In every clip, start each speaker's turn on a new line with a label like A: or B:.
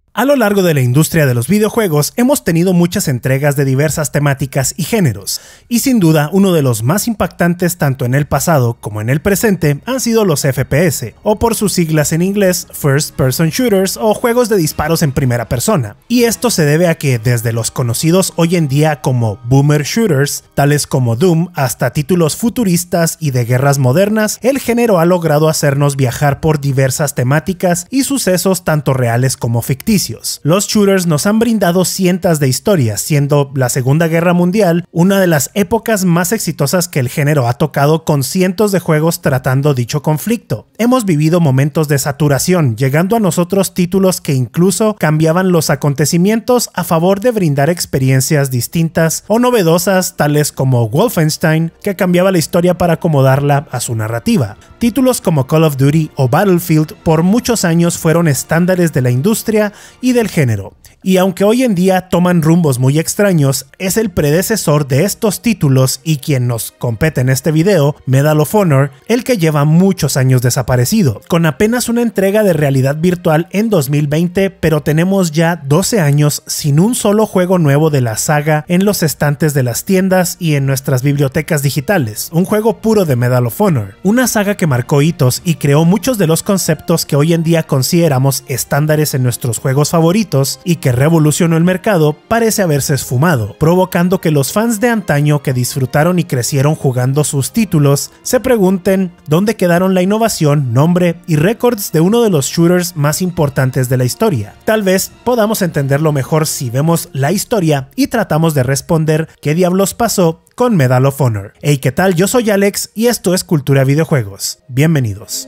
A: A lo largo de la industria de los videojuegos hemos tenido muchas entregas de diversas temáticas y géneros, y sin duda uno de los más impactantes tanto en el pasado como en el presente han sido los FPS, o por sus siglas en inglés First Person Shooters o juegos de disparos en primera persona. Y esto se debe a que desde los conocidos hoy en día como Boomer Shooters, tales como Doom, hasta títulos futuristas y de guerras modernas, el género ha logrado hacernos viajar por diversas temáticas y sucesos tanto reales como ficticios. Los shooters nos han brindado cientos de historias, siendo la Segunda Guerra Mundial una de las épocas más exitosas que el género ha tocado, con cientos de juegos tratando dicho conflicto. Hemos vivido momentos de saturación, llegando a nosotros títulos que incluso cambiaban los acontecimientos a favor de brindar experiencias distintas o novedosas, tales como Wolfenstein, que cambiaba la historia para acomodarla a su narrativa. Títulos como Call of Duty o Battlefield por muchos años fueron estándares de la industria y del género, y aunque hoy en día toman rumbos muy extraños, es el predecesor de estos títulos y quien nos compete en este video, Medal of Honor, el que lleva muchos años desaparecido, con apenas una entrega de realidad virtual en 2020, pero tenemos ya 12 años sin un solo juego nuevo de la saga en los estantes de las tiendas y en nuestras bibliotecas digitales, un juego puro de Medal of Honor, una saga que marcó hitos y creó muchos de los conceptos que hoy en día consideramos estándares en nuestros juegos favoritos y que revolucionó el mercado, parece haberse esfumado, provocando que los fans de antaño que disfrutaron y crecieron jugando sus títulos se pregunten dónde quedaron la innovación, nombre y récords de uno de los shooters más importantes de la historia. Tal vez podamos entenderlo mejor si vemos la historia y tratamos de responder qué diablos pasó con Medal of Honor. Hey, ¿qué tal? Yo soy Alex y esto es Cultura Videojuegos. Bienvenidos.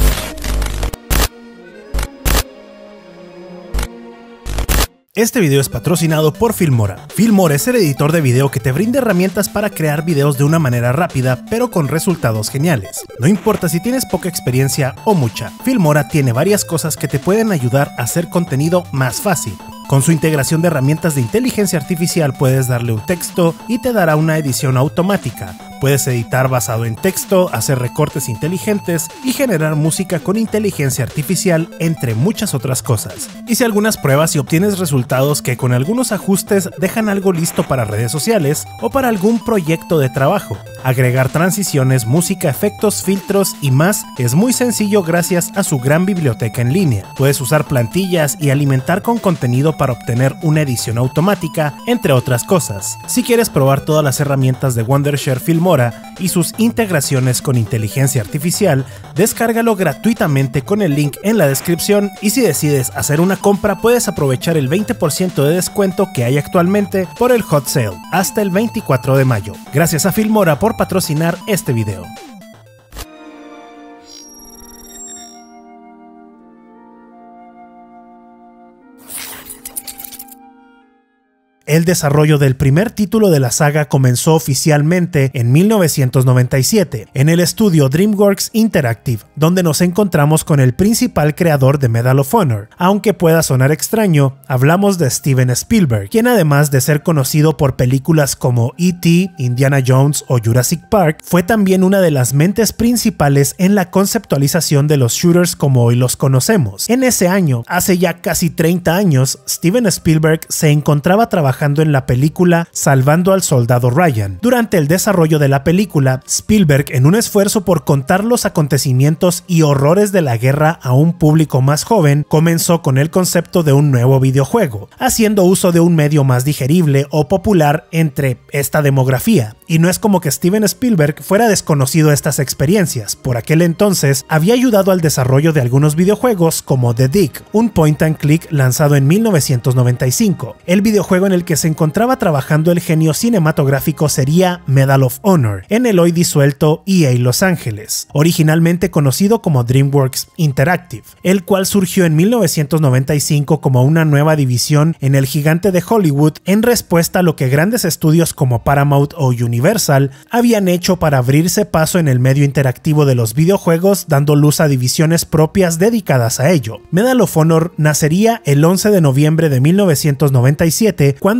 A: Este video es patrocinado por Filmora. Filmora es el editor de video que te brinda herramientas para crear videos de una manera rápida, pero con resultados geniales. No importa si tienes poca experiencia o mucha, Filmora tiene varias cosas que te pueden ayudar a hacer contenido más fácil. Con su integración de herramientas de inteligencia artificial puedes darle un texto y te dará una edición automática. Puedes editar basado en texto, hacer recortes inteligentes y generar música con inteligencia artificial, entre muchas otras cosas. Hice algunas pruebas y obtienes resultados que con algunos ajustes dejan algo listo para redes sociales o para algún proyecto de trabajo. Agregar transiciones, música, efectos, filtros y más es muy sencillo gracias a su gran biblioteca en línea. Puedes usar plantillas y alimentar con contenido para obtener una edición automática, entre otras cosas. Si quieres probar todas las herramientas de Wondershare Filmora y sus integraciones con inteligencia artificial, descárgalo gratuitamente con el link en la descripción, y si decides hacer una compra puedes aprovechar el 20% de descuento que hay actualmente por el Hot Sale hasta el 24 de mayo. Gracias a Filmora por patrocinar este video. El desarrollo del primer título de la saga comenzó oficialmente en 1997 en el estudio DreamWorks Interactive, donde nos encontramos con el principal creador de Medal of Honor. Aunque pueda sonar extraño, hablamos de Steven Spielberg, quien además de ser conocido por películas como E.T., Indiana Jones o Jurassic Park, fue también una de las mentes principales en la conceptualización de los shooters como hoy los conocemos. En ese año, hace ya casi 30 años, Steven Spielberg se encontraba trabajando en la película Salvando al Soldado Ryan. Durante el desarrollo de la película, Spielberg, en un esfuerzo por contar los acontecimientos y horrores de la guerra a un público más joven, comenzó con el concepto de un nuevo videojuego, haciendo uso de un medio más digerible o popular entre esta demografía. Y no es como que Steven Spielberg fuera desconocido a estas experiencias. Por aquel entonces, había ayudado al desarrollo de algunos videojuegos como The Dig, un point and click lanzado en 1995. El videojuego en el que se encontraba trabajando el genio cinematográfico sería Medal of Honor, en el hoy disuelto EA Los Ángeles, originalmente conocido como DreamWorks Interactive, el cual surgió en 1995 como una nueva división en el gigante de Hollywood en respuesta a lo que grandes estudios como Paramount o Universal habían hecho para abrirse paso en el medio interactivo de los videojuegos, dando luz a divisiones propias dedicadas a ello. Medal of Honor nacería el 11 de noviembre de 1997 cuando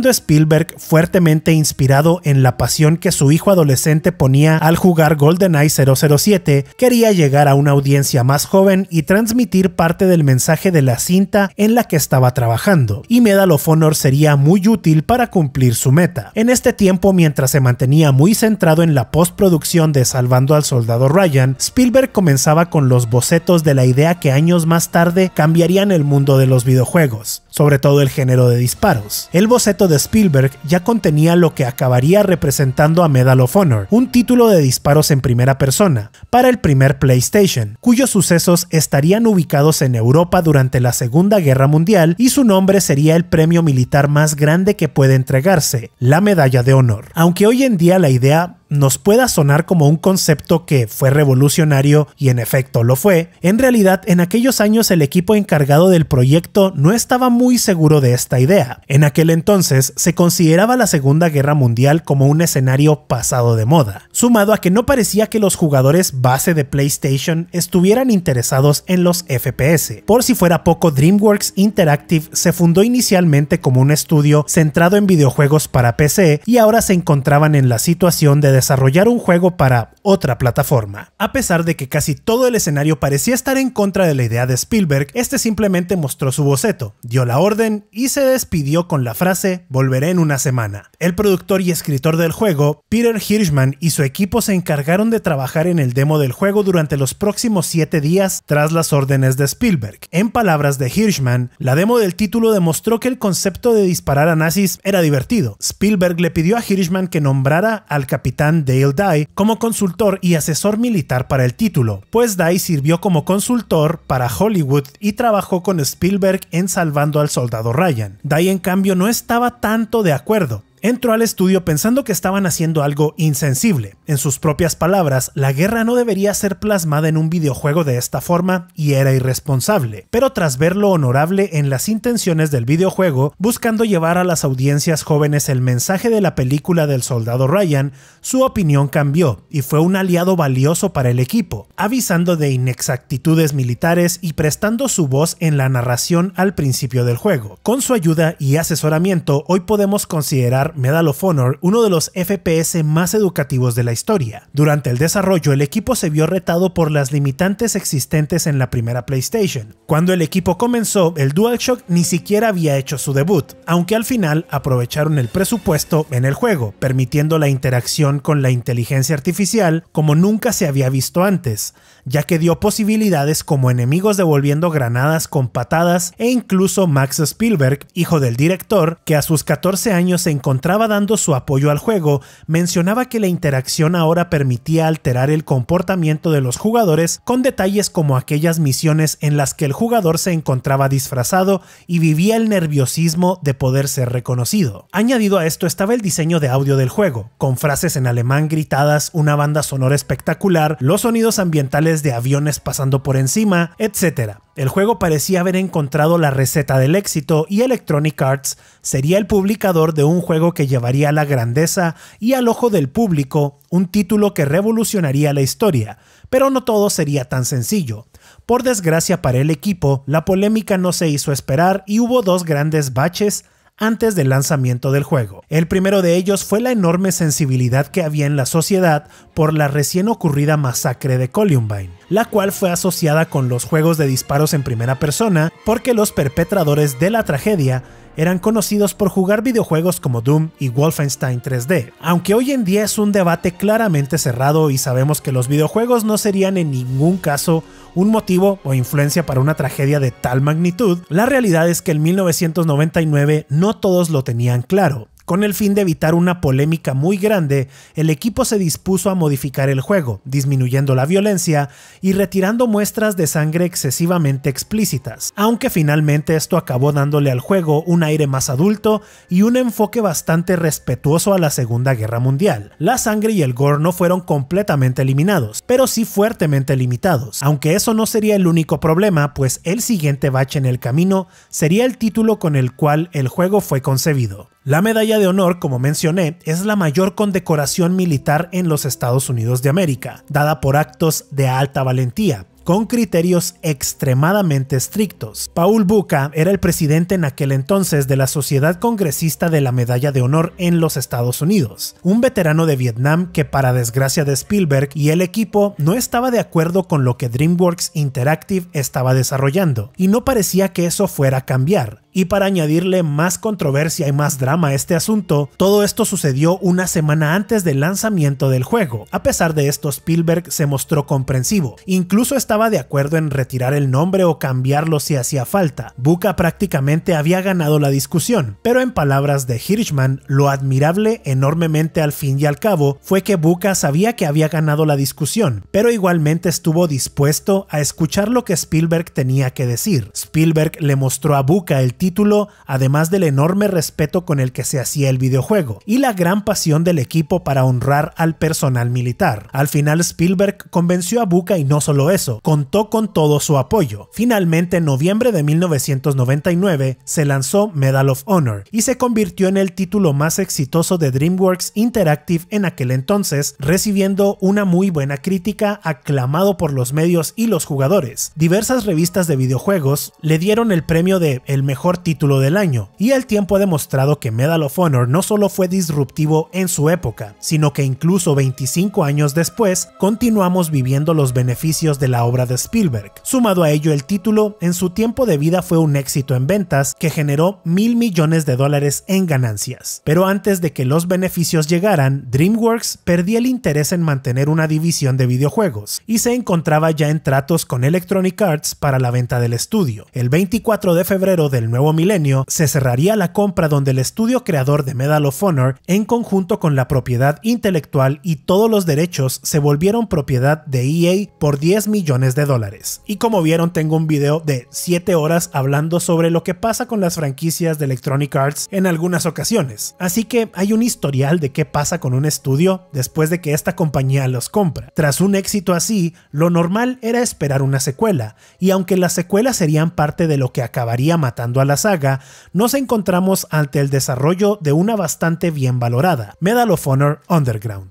A: siendo Spielberg fuertemente inspirado en la pasión que su hijo adolescente ponía al jugar GoldenEye 007, quería llegar a una audiencia más joven y transmitir parte del mensaje de la cinta en la que estaba trabajando, y Medal of Honor sería muy útil para cumplir su meta. En este tiempo, mientras se mantenía muy centrado en la postproducción de Salvando al Soldado Ryan, Spielberg comenzaba con los bocetos de la idea que años más tarde cambiarían el mundo de los videojuegos, sobre todo el género de disparos. El boceto de Spielberg ya contenía lo que acabaría representando a Medal of Honor, un título de disparos en primera persona, para el primer PlayStation, cuyos sucesos estarían ubicados en Europa durante la Segunda Guerra Mundial, y su nombre sería el premio militar más grande que puede entregarse, la Medalla de Honor. Aunque hoy en día la idea nos pueda sonar como un concepto que fue revolucionario, y en efecto lo fue, en realidad en aquellos años el equipo encargado del proyecto no estaba muy seguro de esta idea. En aquel entonces se consideraba la Segunda Guerra Mundial como un escenario pasado de moda, sumado a que no parecía que los jugadores base de PlayStation estuvieran interesados en los FPS. Por si fuera poco, DreamWorks Interactive se fundó inicialmente como un estudio centrado en videojuegos para PC, y ahora se encontraban en la situación de desarrollar un juego para otra plataforma. A pesar de que casi todo el escenario parecía estar en contra de la idea de Spielberg, este simplemente mostró su boceto, dio la orden y se despidió con la frase "volveré en una semana". El productor y escritor del juego, Peter Hirschman, y su equipo se encargaron de trabajar en el demo del juego durante los próximos 7 días tras las órdenes de Spielberg. En palabras de Hirschman, la demo del título demostró que el concepto de disparar a nazis era divertido. Spielberg le pidió a Hirschman que nombrara al capitán Dale Dye como consultor y asesor militar para el título, pues Dye sirvió como consultor para Hollywood y trabajó con Spielberg en Salvando al Soldado Ryan. Dye, en cambio, no estaba tanto de acuerdo. Entró al estudio pensando que estaban haciendo algo insensible. En sus propias palabras, la guerra no debería ser plasmada en un videojuego de esta forma y era irresponsable. Pero tras ver lo honorable en las intenciones del videojuego, buscando llevar a las audiencias jóvenes el mensaje de la película del Soldado Ryan, su opinión cambió y fue un aliado valioso para el equipo, avisando de inexactitudes militares y prestando su voz en la narración al principio del juego. Con su ayuda y asesoramiento, hoy podemos considerar Medal of Honor uno de los FPS más educativos de la historia. Durante el desarrollo, el equipo se vio retado por las limitantes existentes en la primera PlayStation. Cuando el equipo comenzó, el DualShock ni siquiera había hecho su debut, aunque al final aprovecharon el presupuesto en el juego, permitiendo la interacción con la inteligencia artificial como nunca se había visto antes, ya que dio posibilidades como enemigos devolviendo granadas con patadas, e incluso Max Spielberg, hijo del director, que a sus 14 años se encontraba dando su apoyo al juego, mencionaba que la interacción ahora permitía alterar el comportamiento de los jugadores con detalles como aquellas misiones en las que el jugador se encontraba disfrazado y vivía el nerviosismo de poder ser reconocido. Añadido a esto estaba el diseño de audio del juego, con frases en alemán gritadas, una banda sonora espectacular, los sonidos ambientales de aviones pasando por encima, etc. El juego parecía haber encontrado la receta del éxito, y Electronic Arts sería el publicador de un juego que llevaría a la grandeza y al ojo del público un título que revolucionaría la historia. Pero no todo sería tan sencillo. Por desgracia para el equipo, la polémica no se hizo esperar y hubo dos grandes baches antes del lanzamiento del juego. El primero de ellos fue la enorme sensibilidad que había en la sociedad por la recién ocurrida masacre de Columbine, la cual fue asociada con los juegos de disparos en primera persona porque los perpetradores de la tragedia eran conocidos por jugar videojuegos como Doom y Wolfenstein 3D. Aunque hoy en día es un debate claramente cerrado y sabemos que los videojuegos no serían en ningún caso un motivo o influencia para una tragedia de tal magnitud, la realidad es que en 1999 no todos lo tenían claro. Con el fin de evitar una polémica muy grande, el equipo se dispuso a modificar el juego, disminuyendo la violencia y retirando muestras de sangre excesivamente explícitas, aunque finalmente esto acabó dándole al juego un aire más adulto y un enfoque bastante respetuoso a la Segunda Guerra Mundial. La sangre y el gore no fueron completamente eliminados, pero sí fuertemente limitados, aunque eso no sería el único problema, pues el siguiente bache en el camino sería el título con el cual el juego fue concebido. La Medalla de Honor, como mencioné, es la mayor condecoración militar en los Estados Unidos de América, dada por actos de alta valentía, con criterios extremadamente estrictos. Paul Buca era el presidente en aquel entonces de la Sociedad Congresista de la Medalla de Honor en los Estados Unidos, un veterano de Vietnam que, para desgracia de Spielberg y el equipo, no estaba de acuerdo con lo que DreamWorks Interactive estaba desarrollando, y no parecía que eso fuera a cambiar. Y para añadirle más controversia y más drama a este asunto, todo esto sucedió una semana antes del lanzamiento del juego. A pesar de esto, Spielberg se mostró comprensivo, incluso estaba de acuerdo en retirar el nombre o cambiarlo si hacía falta. Buca prácticamente había ganado la discusión, pero en palabras de Hirschman, lo admirable enormemente al fin y al cabo fue que Buca sabía que había ganado la discusión, pero igualmente estuvo dispuesto a escuchar lo que Spielberg tenía que decir. Spielberg le mostró a Buca el título, además del enorme respeto con el que se hacía el videojuego y la gran pasión del equipo para honrar al personal militar. Al final, Spielberg convenció a Buca y no solo eso, contó con todo su apoyo. Finalmente, en noviembre de 1999 se lanzó Medal of Honor y se convirtió en el título más exitoso de DreamWorks Interactive en aquel entonces, recibiendo una muy buena crítica, aclamado por los medios y los jugadores. Diversas revistas de videojuegos le dieron el premio de el mejor título del año, y el tiempo ha demostrado que Medal of Honor no solo fue disruptivo en su época, sino que incluso 25 años después continuamos viviendo los beneficios de la obra de Spielberg. Sumado a ello, el título en su tiempo de vida fue un éxito en ventas que generó $1.000 millones en ganancias. Pero antes de que los beneficios llegaran, DreamWorks perdía el interés en mantener una división de videojuegos y se encontraba ya en tratos con Electronic Arts para la venta del estudio. El 24 de febrero del nuevo milenio se cerraría la compra, donde el estudio creador de Medal of Honor, en conjunto con la propiedad intelectual y todos los derechos, se volvieron propiedad de EA por $10 millones. Y como vieron, tengo un video de 7 horas hablando sobre lo que pasa con las franquicias de Electronic Arts en algunas ocasiones. Así que hay un historial de qué pasa con un estudio después de que esta compañía los compra. Tras un éxito así, lo normal era esperar una secuela, y aunque las secuelas serían parte de lo que acabaría matando a la saga, nos encontramos ante el desarrollo de una bastante bien valorada, Medal of Honor Underground.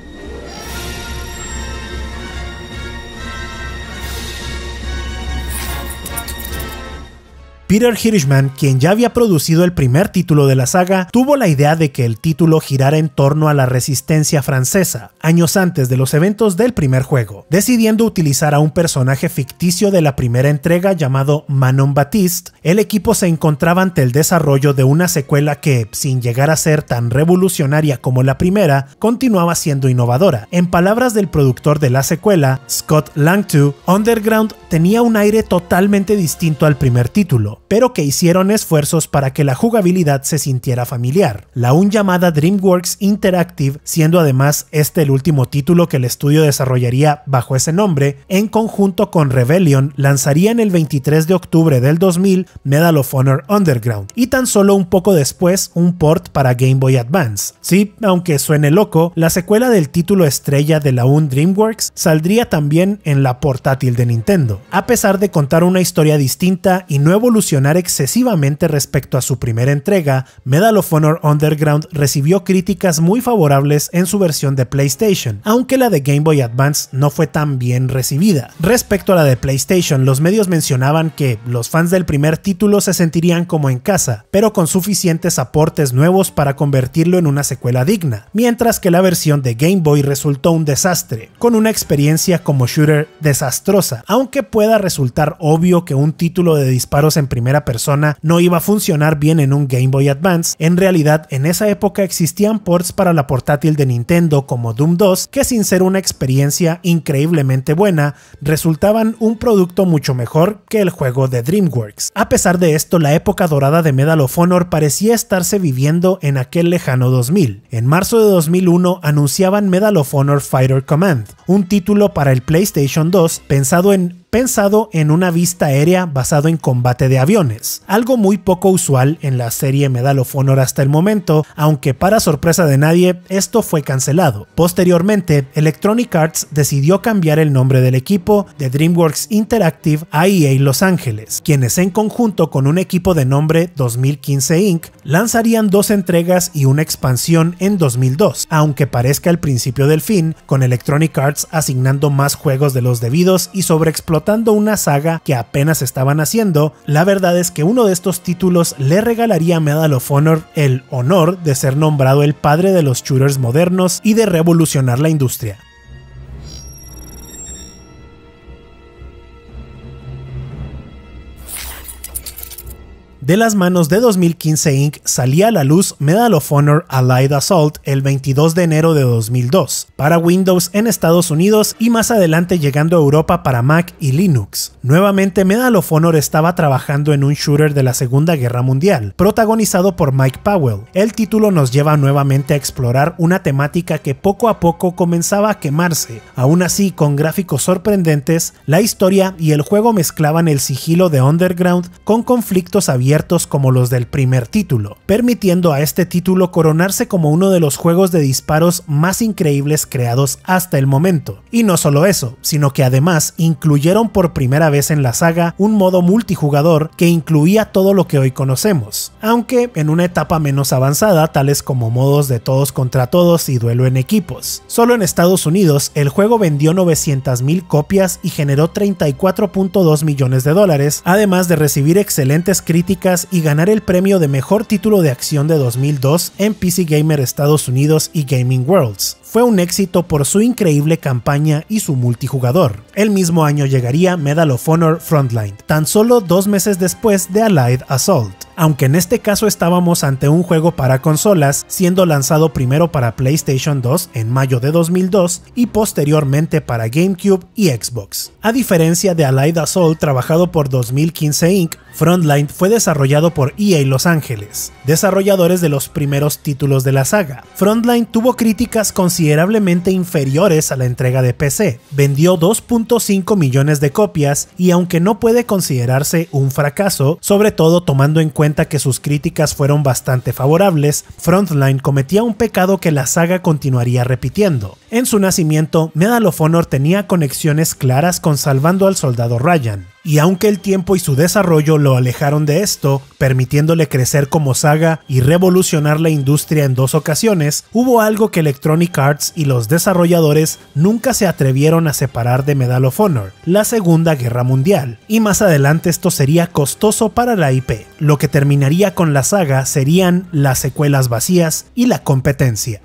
A: Peter Hirschman, quien ya había producido el primer título de la saga, tuvo la idea de que el título girara en torno a la resistencia francesa, años antes de los eventos del primer juego, decidiendo utilizar a un personaje ficticio de la primera entrega llamado Manon Baptiste. El equipo se encontraba ante el desarrollo de una secuela que, sin llegar a ser tan revolucionaria como la primera, continuaba siendo innovadora. En palabras del productor de la secuela, Scott Langto, Underground tenía un aire totalmente distinto al primer título, pero que hicieron esfuerzos para que la jugabilidad se sintiera familiar. La aún llamada DreamWorks Interactive, siendo además este el último título que el estudio desarrollaría bajo ese nombre, en conjunto con Rebellion, lanzarían el 23 de octubre del 2000 Medal of Honor Underground, y tan solo un poco después un port para Game Boy Advance. Sí, aunque suene loco, la secuela del título estrella de la aún DreamWorks saldría también en la portátil de Nintendo. A pesar de contar una historia distinta y no evolucionar excesivamente respecto a su primera entrega, Medal of Honor Underground recibió críticas muy favorables en su versión de PlayStation, aunque la de Game Boy Advance no fue tan bien recibida. Respecto a la de PlayStation, los medios mencionaban que los fans del primer título se sentirían como en casa, pero con suficientes aportes nuevos para convertirlo en una secuela digna, mientras que la versión de Game Boy resultó un desastre, con una experiencia como shooter desastrosa. Aunque pueda resultar obvio que un título de disparos en primera persona no iba a funcionar bien en un Game Boy Advance, en realidad en esa época existían ports para la portátil de Nintendo como Doom 2 que, sin ser una experiencia increíblemente buena, resultaban un producto mucho mejor que el juego de DreamWorks. A pesar de esto, la época dorada de Medal of Honor parecía estarse viviendo en aquel lejano 2000. En marzo de 2001 anunciaban Medal of Honor Fighter Command, un título para el PlayStation 2 pensado en una vista aérea basado en combate de aviones, algo muy poco usual en la serie Medal of Honor hasta el momento, aunque para sorpresa de nadie, esto fue cancelado. Posteriormente, Electronic Arts decidió cambiar el nombre del equipo de DreamWorks Interactive a EA Los Ángeles, quienes en conjunto con un equipo de nombre 2015 Inc. lanzarían 2 entregas y una expansión en 2002, aunque parezca el principio del fin, con Electronic Arts asignando más juegos de los debidos y sobreexplotados explotando una saga que apenas estaban haciendo, la verdad es que uno de estos títulos le regalaría a Medal of Honor el honor de ser nombrado el padre de los shooters modernos y de revolucionar la industria. De las manos de 2015 Inc. salía a la luz Medal of Honor Allied Assault el 22 de enero de 2002, para Windows en Estados Unidos y más adelante llegando a Europa para Mac y Linux. Nuevamente Medal of Honor estaba trabajando en un shooter de la Segunda Guerra Mundial, protagonizado por Mike Powell. El título nos lleva nuevamente a explorar una temática que poco a poco comenzaba a quemarse. Aún así, con gráficos sorprendentes, la historia y el juego mezclaban el sigilo de Underground con conflictos abiertos como los del primer título, permitiendo a este título coronarse como uno de los juegos de disparos más increíbles creados hasta el momento. Y no solo eso, sino que además incluyeron por primera vez en la saga un modo multijugador que incluía todo lo que hoy conocemos, aunque en una etapa menos avanzada, tales como modos de todos contra todos y duelo en equipos. Solo en Estados Unidos el juego vendió 900,000 copias y generó $34.2 millones, además de recibir excelentes críticas y ganar el premio de mejor título de acción de 2002 en PC Gamer Estados Unidos y Gaming Worlds. Fue un éxito por su increíble campaña y su multijugador. El mismo año llegaría Medal of Honor Frontline, tan solo 2 meses después de Allied Assault. Aunque en este caso estábamos ante un juego para consolas, siendo lanzado primero para PlayStation 2 en mayo de 2002 y posteriormente para GameCube y Xbox. A diferencia de Allied Assault trabajado por 2015 Inc., Frontline fue desarrollado por EA Los Ángeles, desarrolladores de los primeros títulos de la saga. Frontline tuvo críticas considerablemente inferiores a la entrega de PC, vendió 2.5 millones de copias y aunque no puede considerarse un fracaso, sobre todo tomando en cuenta que sus críticas fueron bastante favorables, Frontline cometía un pecado que la saga continuaría repitiendo. En su nacimiento, Medal of Honor tenía conexiones claras con Salvando al Soldado Ryan, y aunque el tiempo y su desarrollo lo alejaron de esto, permitiéndole crecer como saga y revolucionar la industria en 2 ocasiones, hubo algo que Electronic Arts y los desarrolladores nunca se atrevieron a separar de Medal of Honor: la Segunda Guerra Mundial. Y más adelante esto sería costoso para la IP. Lo que terminaría con la saga serían las secuelas vacías y la competencia.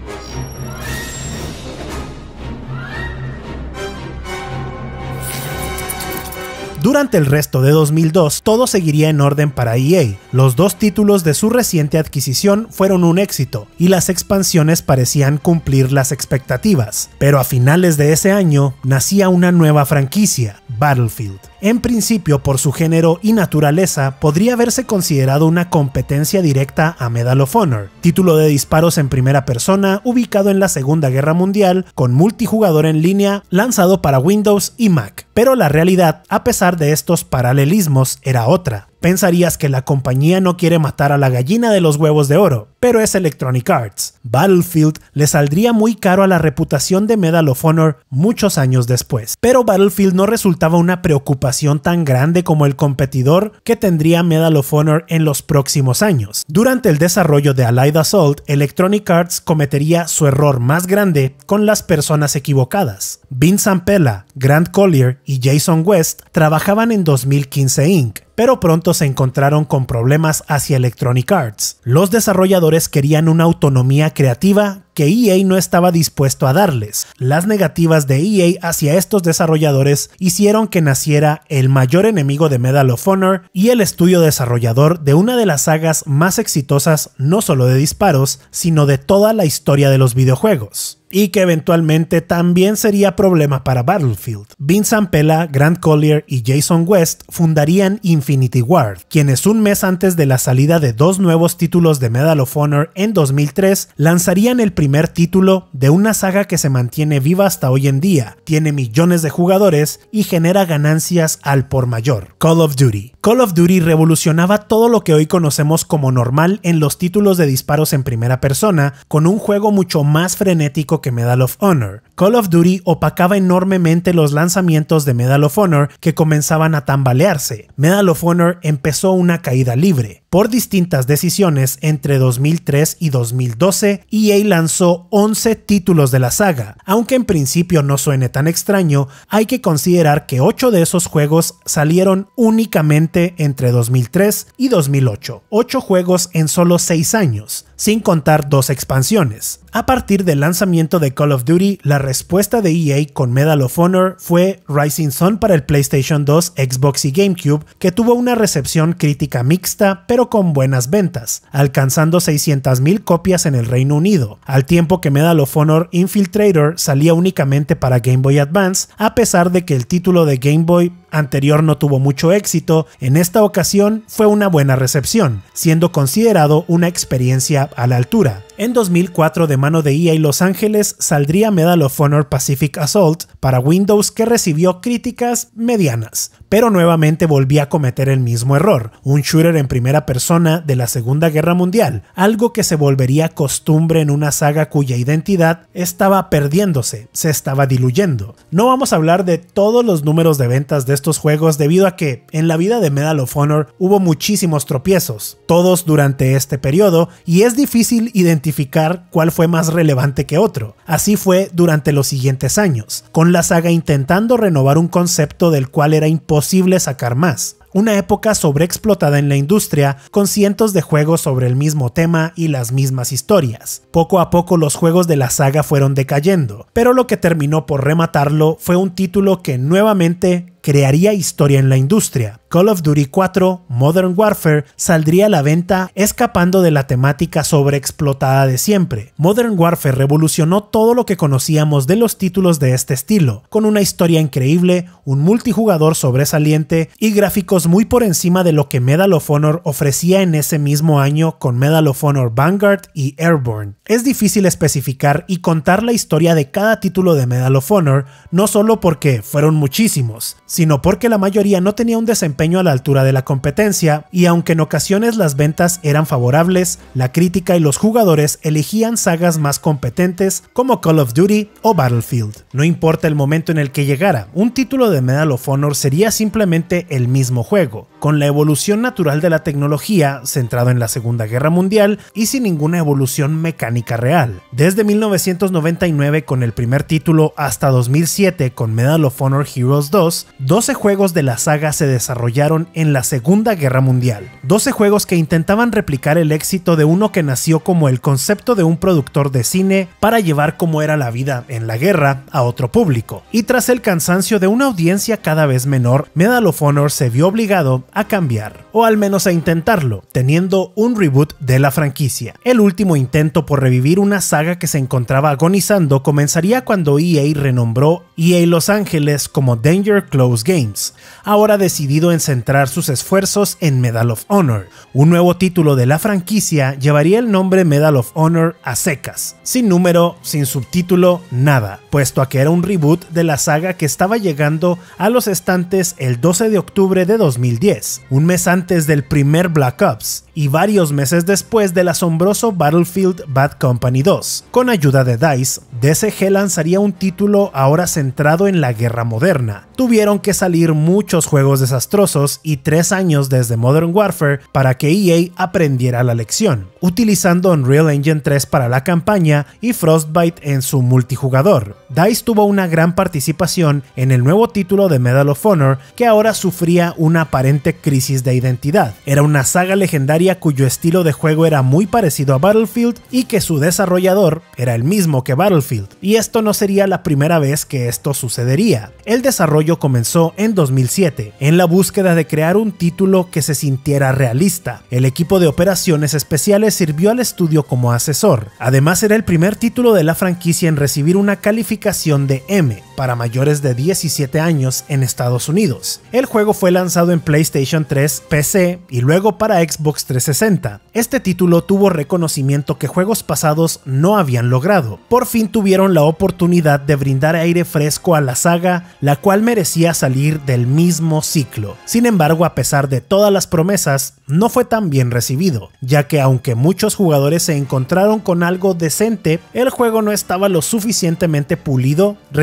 A: Durante el resto de 2002, todo seguiría en orden para EA. Los 2 títulos de su reciente adquisición fueron un éxito, y las expansiones parecían cumplir las expectativas. Pero a finales de ese año, nacía una nueva franquicia, Battlefield. En principio, por su género y naturaleza, podría haberse considerado una competencia directa a Medal of Honor, título de disparos en primera persona ubicado en la Segunda Guerra Mundial, con multijugador en línea, lanzado para Windows y Mac. Pero la realidad, a pesar de estos paralelismos, era otra. Pensarías que la compañía no quiere matar a la gallina de los huevos de oro, pero es Electronic Arts. Battlefield le saldría muy caro a la reputación de Medal of Honor muchos años después. Pero Battlefield no resultaba una preocupación tan grande como el competidor que tendría Medal of Honor en los próximos años. Durante el desarrollo de Allied Assault, Electronic Arts cometería su error más grande con las personas equivocadas. Vince Zampella, Grant Collier y Jason West trabajaban en 2015 Inc., pero pronto se encontraron con problemas hacia Electronic Arts. Los desarrolladores querían una autonomía creativa que EA no estaba dispuesto a darles. Las negativas de EA hacia estos desarrolladores hicieron que naciera el mayor enemigo de Medal of Honor y el estudio desarrollador de una de las sagas más exitosas no solo de disparos, sino de toda la historia de los videojuegos. Y que eventualmente también sería problema para Battlefield. Vince Zampella, Grant Collier y Jason West fundarían Infinity Ward, quienes un mes antes de la salida de 2 nuevos títulos de Medal of Honor en 2003, lanzarían el primer título de una saga que se mantiene viva hasta hoy en día, tiene millones de jugadores y genera ganancias al por mayor: Call of Duty. Call of Duty revolucionaba todo lo que hoy conocemos como normal en los títulos de disparos en primera persona, con un juego mucho más frenético que Medal of Honor. Call of Duty opacaba enormemente los lanzamientos de Medal of Honor que comenzaban a tambalearse. Medal of Honor empezó una caída libre. Por distintas decisiones entre 2003 y 2012, EA lanzó 11 títulos de la saga. Aunque en principio no suene tan extraño, hay que considerar que 8 de esos juegos salieron únicamente entre 2003 y 2008. 8 juegos en solo 6 años, sin contar 2 expansiones. A partir del lanzamiento de Call of Duty, la respuesta de EA con Medal of Honor fue Rising Sun para el PlayStation 2, Xbox y GameCube, que tuvo una recepción crítica mixta, pero con buenas ventas, alcanzando 600,000 copias en el Reino Unido, al tiempo que Medal of Honor Infiltrator salía únicamente para Game Boy Advance, a pesar de que el título de Game Boy anterior no tuvo mucho éxito. En esta ocasión fue una buena recepción, siendo considerado una experiencia a la altura. En 2004, de mano de EA Los Ángeles, saldría Medal of Honor Pacific Assault para Windows, que recibió críticas medianas, pero nuevamente volvía a cometer el mismo error, un shooter en primera persona de la Segunda Guerra Mundial, algo que se volvería costumbre en una saga cuya identidad estaba perdiéndose, se estaba diluyendo. No vamos a hablar de todos los números de ventas de estos juegos debido a que en la vida de Medal of Honor hubo muchísimos tropiezos, todos durante este periodo, y es difícil identificar cuál fue más relevante que otro. Así fue durante los siguientes años, con la saga intentando renovar un concepto del cual era imposible sacar más. Una época sobreexplotada en la industria, con cientos de juegos sobre el mismo tema y las mismas historias. Poco a poco los juegos de la saga fueron decayendo, pero lo que terminó por rematarlo fue un título que nuevamente crearía historia en la industria. Call of Duty 4 Modern Warfare saldría a la venta escapando de la temática sobreexplotada de siempre. Modern Warfare revolucionó todo lo que conocíamos de los títulos de este estilo, con una historia increíble, un multijugador sobresaliente y gráficos muy por encima de lo que Medal of Honor ofrecía en ese mismo año con Medal of Honor Vanguard y Airborne. Es difícil especificar y contar la historia de cada título de Medal of Honor, no solo porque fueron muchísimos, sino porque la mayoría no tenía un desempeño a la altura de la competencia, y aunque en ocasiones las ventas eran favorables, la crítica y los jugadores elegían sagas más competentes como Call of Duty o Battlefield. No importa el momento en el que llegara, un título de Medal of Honor sería simplemente el mismo juego, con la evolución natural de la tecnología centrado en la Segunda Guerra Mundial y sin ninguna evolución mecánica real. Desde 1999 con el primer título hasta 2007 con Medal of Honor Heroes 2, 12 juegos de la saga se desarrollaron en la Segunda Guerra Mundial. 12 juegos que intentaban replicar el éxito de uno que nació como el concepto de un productor de cine para llevar cómo era la vida en la guerra a otro público. Y tras el cansancio de una audiencia cada vez menor, Medal of Honor se vio obligado a cambiar, o al menos a intentarlo, teniendo un reboot de la franquicia. El último intento por revivir una saga que se encontraba agonizando comenzaría cuando EA renombró EA Los Ángeles como Danger Close Games, ahora decidido en centrar sus esfuerzos en Medal of Honor. Un nuevo título de la franquicia llevaría el nombre Medal of Honor a secas, sin número, sin subtítulo, nada, puesto a que era un reboot de la saga que estaba llegando a los estantes el 12 de octubre de 2010, un mes antes del primer Black Ops, y varios meses después del asombroso Battlefield Bad Company 2. Con ayuda de DICE, DCG lanzaría un título ahora centrado en la guerra moderna. Tuvieron que salir muchos juegos desastrosos y 3 años desde Modern Warfare para que EA aprendiera la lección, utilizando Unreal Engine 3 para la campaña y Frostbite en su multijugador. DICE tuvo una gran participación en el nuevo título de Medal of Honor, que ahora sufría una aparente crisis de identidad. Era una saga legendaria cuyo estilo de juego era muy parecido a Battlefield y que su desarrollador era el mismo que Battlefield, y esto no sería la primera vez que esto sucedería. El desarrollo comenzó en 2007, en la búsqueda de crear un título que se sintiera realista. El equipo de operaciones especiales sirvió al estudio como asesor. Además, era el primer título de la franquicia en recibir una calificación de M para mayores de 17 años en Estados Unidos. El juego fue lanzado en PlayStation 3, PC y luego para Xbox 360. Este título tuvo reconocimiento que juegos pasados no habían logrado. Por fin tuvieron la oportunidad de brindar aire fresco a la saga, la cual merecía salir del mismo ciclo. Sin embargo, a pesar de todas las promesas, no fue tan bien recibido, ya que aunque muchos jugadores se encontraron con algo decente, el juego no estaba lo suficientemente pulido, recibiendo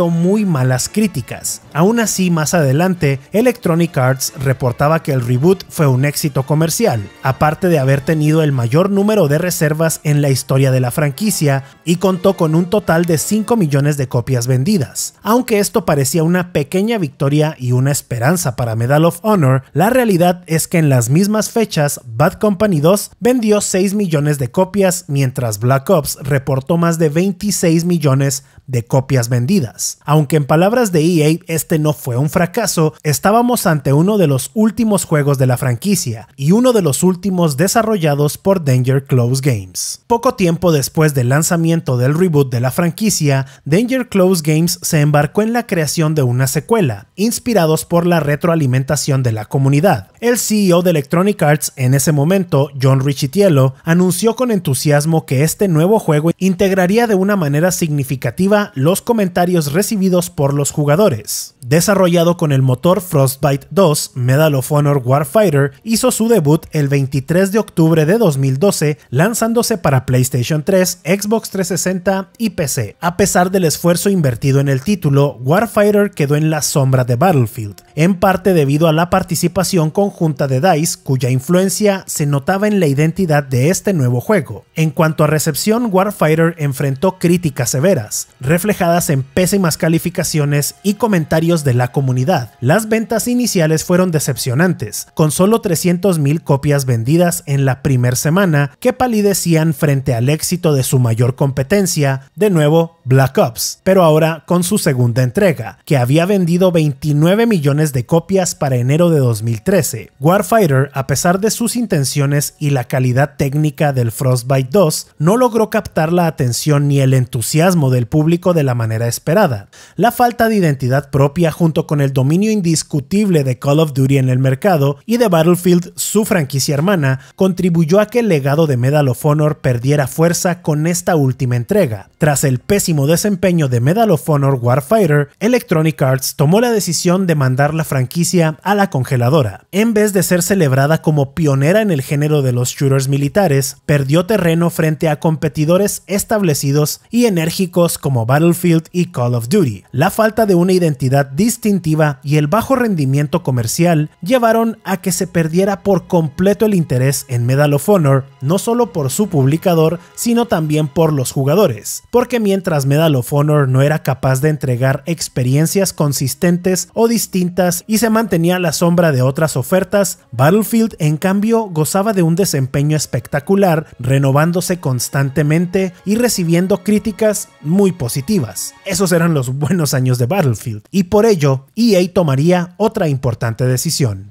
A: recibiendo muy malas críticas. Aún así, más adelante, Electronic Arts reportaba que el reboot fue un éxito comercial, aparte de haber tenido el mayor número de reservas en la historia de la franquicia y contó con un total de 5 millones de copias vendidas. Aunque esto parecía una pequeña victoria y una esperanza para Medal of Honor, la realidad es que en las mismas fechas Bad Company 2 vendió 6 millones de copias, mientras Black Ops reportó más de 26 millones de copias vendidas. Aunque en palabras de EA este no fue un fracaso, estábamos ante uno de los últimos juegos de la franquicia y uno de los últimos desarrollados por Danger Close Games. Poco tiempo después del lanzamiento del reboot de la franquicia, Danger Close Games se embarcó en la creación de una secuela, inspirados por la retroalimentación de la comunidad. El CEO de Electronic Arts en ese momento, John Riccitiello, anunció con entusiasmo que este nuevo juego integraría de una manera significativa los comentarios recibidos por los jugadores. Desarrollado con el motor Frostbite 2, Medal of Honor Warfighter hizo su debut el 23 de octubre de 2012, lanzándose para PlayStation 3, Xbox 360 y PC. A pesar del esfuerzo invertido en el título, Warfighter quedó en la sombra de Battlefield, en parte debido a la participación conjunta de DICE, cuya influencia se notaba en la identidad de este nuevo juego. En cuanto a recepción, Warfighter enfrentó críticas severas, reflejadas en pésimas calificaciones y comentarios de la comunidad. Las ventas iniciales fueron decepcionantes, con solo 300,000 copias vendidas en la primera semana, que palidecían frente al éxito de su mayor competencia, de nuevo Black Ops, pero ahora con su segunda entrega, que había vendido 29 millones de copias para enero de 2013. Warfighter, a pesar de sus intenciones y la calidad técnica del Frostbite 2, no logró captar la atención ni el entusiasmo del público de la manera esperada. La falta de identidad propia, junto con el dominio indiscutible de Call of Duty en el mercado y de Battlefield, su franquicia hermana, contribuyó a que el legado de Medal of Honor perdiera fuerza con esta última entrega. Tras el pésimo desempeño de Medal of Honor Warfighter, Electronic Arts tomó la decisión de mandar la franquicia a la congeladora. En vez de ser celebrada como pionera en el género de los shooters militares, perdió terreno frente a competidores establecidos y enérgicos como Battlefield y Call of Duty. La falta de una identidad distintiva y el bajo rendimiento comercial llevaron a que se perdiera por completo el interés en Medal of Honor, no solo por su publicador, sino también por los jugadores, porque mientras Medal of Honor no era capaz de entregar experiencias consistentes o distintas y se mantenía a la sombra de otras ofertas, Battlefield en cambio gozaba de un desempeño espectacular, renovándose constantemente y recibiendo críticas muy positivas. Esos eran los buenos años de Battlefield, y por ello EA tomaría otra importante decisión.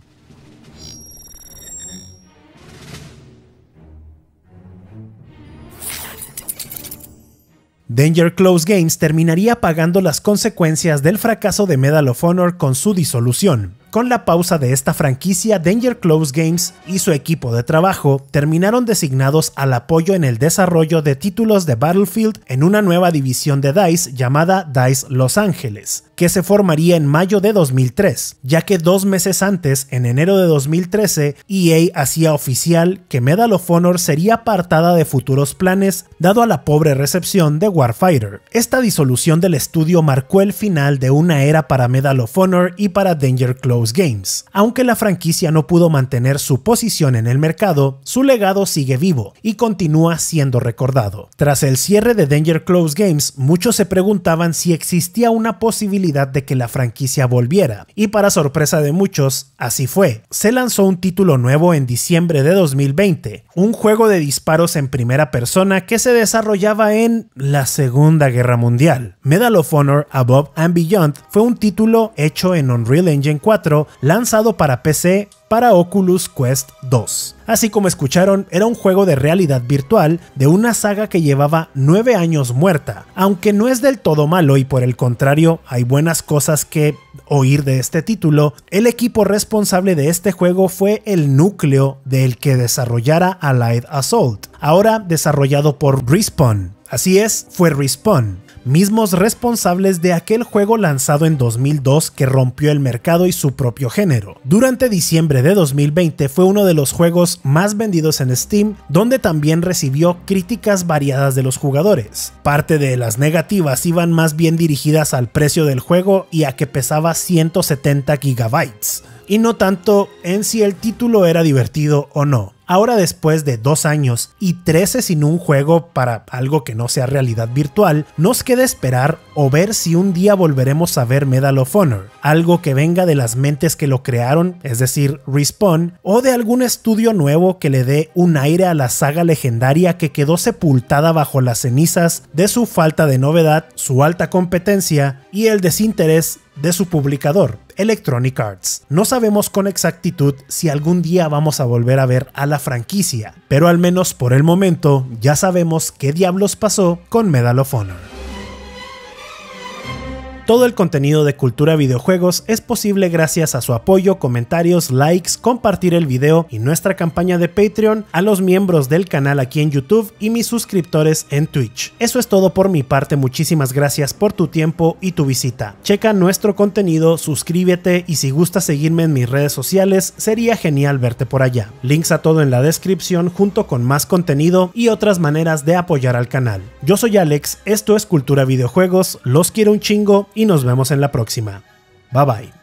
A: Danger Close Games terminaría pagando las consecuencias del fracaso de Medal of Honor con su disolución. Con la pausa de esta franquicia, Danger Close Games y su equipo de trabajo terminaron designados al apoyo en el desarrollo de títulos de Battlefield en una nueva división de DICE llamada DICE Los Ángeles, que se formaría en mayo de 2003, ya que 2 meses antes, en enero de 2013, EA hacía oficial que Medal of Honor sería apartada de futuros planes dado a la pobre recepción de Warfighter. Esta disolución del estudio marcó el final de una era para Medal of Honor y para Danger Close Games. Aunque la franquicia no pudo mantener su posición en el mercado, su legado sigue vivo y continúa siendo recordado. Tras el cierre de Danger Close Games, muchos se preguntaban si existía una posibilidad de que la franquicia volviera, y para sorpresa de muchos, así fue. Se lanzó un título nuevo en diciembre de 2020, un juego de disparos en primera persona que se desarrollaba en la Segunda Guerra Mundial. Medal of Honor Above and Beyond fue un título hecho en Unreal Engine 4, lanzado para PC para Oculus Quest 2. Así como escucharon, era un juego de realidad virtual de una saga que llevaba 9 años muerta, aunque no es del todo malo y por el contrario hay buenas cosas que oír de este título. El equipo responsable de este juego fue el núcleo del que desarrollara Allied Assault, ahora desarrollado por Respawn. Así es, fue Respawn. mismos responsables de aquel juego lanzado en 2002 que rompió el mercado y su propio género. Durante diciembre de 2020 fue uno de los juegos más vendidos en Steam, donde también recibió críticas variadas de los jugadores. Parte de las negativas iban más bien dirigidas al precio del juego y a que pesaba 170 GB, y no tanto en si el título era divertido o no. Ahora, después de 2 años y 13 sin un juego para algo que no sea realidad virtual, nos queda esperar o ver si un día volveremos a ver Medal of Honor, algo que venga de las mentes que lo crearon, es decir, Respawn, o de algún estudio nuevo que le dé un aire a la saga legendaria que quedó sepultada bajo las cenizas de su falta de novedad, su alta competencia y el desinterés de su publicador, Electronic Arts. No sabemos con exactitud si algún día vamos a volver a ver a la franquicia, pero al menos por el momento ya sabemos qué diablos pasó con Medal of Honor. Todo el contenido de Cultura Videojuegos es posible gracias a su apoyo, comentarios, likes, compartir el video y nuestra campaña de Patreon, a los miembros del canal aquí en YouTube y mis suscriptores en Twitch. Eso es todo por mi parte, muchísimas gracias por tu tiempo y tu visita. Checa nuestro contenido, suscríbete y si gustas seguirme en mis redes sociales, sería genial verte por allá. Links a todo en la descripción junto con más contenido y otras maneras de apoyar al canal. Yo soy Alex, esto es Cultura Videojuegos, los quiero un chingo y nos vemos en la próxima. Bye bye.